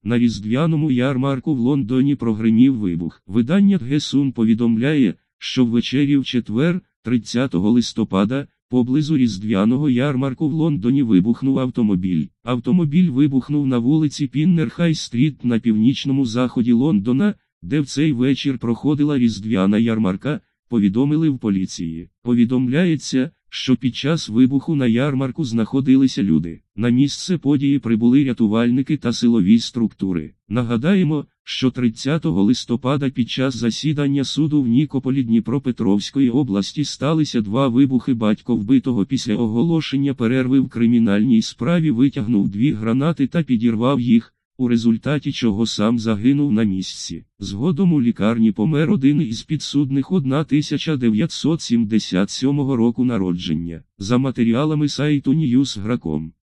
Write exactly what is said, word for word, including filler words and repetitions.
На різдвяному ярмарку в Лондоні прогримів вибух. Видання ГЕСУН повідомляє, що ввечері в четвер, тридцятого листопада, поблизу різдвяного ярмарку в Лондоні вибухнув автомобіль. Автомобіль вибухнув на вулиці Піннер-Хай-стріт на північному заході Лондона, де в цей вечір проходила різдвяна ярмарка, повідомили в поліції. Повідомляється, що під час вибуху на ярмарку знаходилися люди. На місце події прибули рятувальники та силові структури. Нагадаємо, що тридцятого листопада під час засідання суду в Нікополі Дніпропетровської області сталися два вибухи. Батько вбитого після оголошення перерви в кримінальній справі витягнув дві гранати та підірвав їх, у результаті чого сам загинув на місці. Згодом у лікарні помер один із підсудних тисяча дев'ятсот сімдесят сьомого року народження. За матеріалами сайту ньюс крапка граком.